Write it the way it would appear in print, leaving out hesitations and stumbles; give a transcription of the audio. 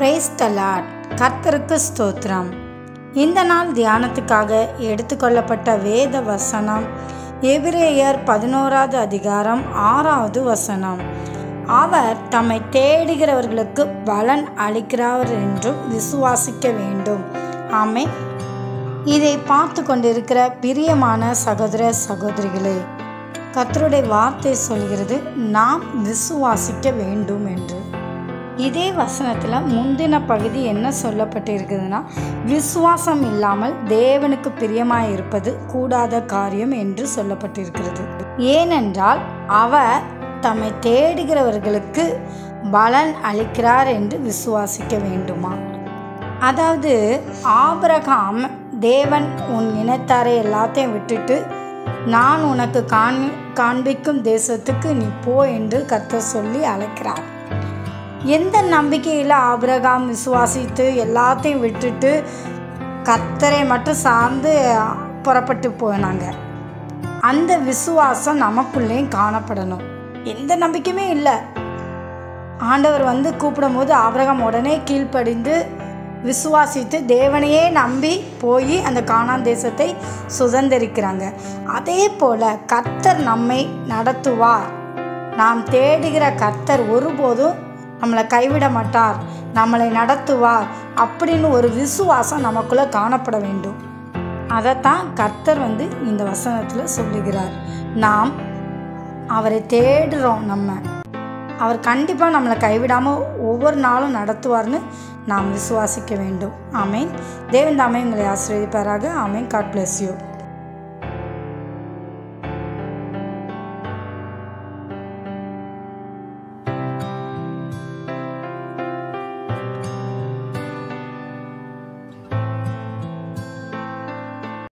Praise the Lord. கர்த்தருக்கு ஸ்தோத்திரம். இந்த நாள் தியானத்துக்காக எடுத்துக்கொள்ளப்பட்ட வேத வசனம் எபிரேயர் 11வது அதிகாரம் 6வது வசனம். அவர் தம்மை தேடுகிறவர்களுக்கு பலன் அளிக்கிறார் என்றும் விசுவாசிக்க வேண்டும். ஆமென். இதை பார்த்து கொண்டிருக்கிற பிரியமான சகோதர சகோதரிகளே, கர்த்தருடைய வார்த்தை சொல்கிறது நாம் விசுவாசிக்க வேண்டும் என்று. இதே வசனத்தில் முந்தின பகுதி என்ன சொல்லப்பட்டு இருக்குதுன்னா, விசுவாசம் இல்லாமல் தேவனுக்கு பிரியமாய் இருப்பது கூடாத காரியம் என்று சொல்லப்பட்டிருக்கிறது. ஏனென்றால் அவர் தம்மை தேடுகிறவர்களுக்கு பலன் அளிக்கிறார் என்று விசுவாசிக்க வேண்டுமா? அதாவது ஆபிரகாம் தேவன் உன் இனத்தாரை எல்லாத்தையும் விட்டுட்டு நான் உனக்கு காண்பிக்கும் தேசத்துக்கு நீ போ என்று கர்த்தர் சொல்லி அழைக்கிறார். எந்த நம்பிக்கையில் ஆபிரகாம் விசுவாசித்து எல்லாத்தையும் விட்டுட்டு கர்த்தரை மட்டும் சார்ந்து புறப்பட்டு போனாங்க? அந்த விசுவாசம் நமக்குள்ளேயும் காணப்படணும். எந்த நம்பிக்கையுமே இல்லை. ஆண்டவர் கூப்பிடும் போது ஆபிரகாம் உடனே கீழ்ப்படிந்து விசுவாசித்து தேவனையே நம்பி போய் அந்த கானான் தேசத்தை சுதந்திரிக்கிறாங்க. அதே போல் கர்த்தர் நம்மை நடத்துவார். நாம் தேடுகிற கர்த்தர் ஒருபோதும் நம்மளை கைவிட மாட்டார், நம்மளை நடத்துவார் அப்படின்னு ஒரு விசுவாசம் நமக்குள்ளே காணப்பட வேண்டும். அதைத்தான் கர்த்தர் இந்த வசனத்தில் சொல்லுகிறார். நாம் அவரை தேடுறோம். அவர் கண்டிப்பாக நம்மளை கைவிடாமல் ஒவ்வொரு நாளும் நடத்துவார்னு நாம் விசுவாசிக்க வேண்டும். ஆமேன். தேவன் தாமே உங்களை ஆசீர்வதிப்பாராக. ஆமேன். God bless you.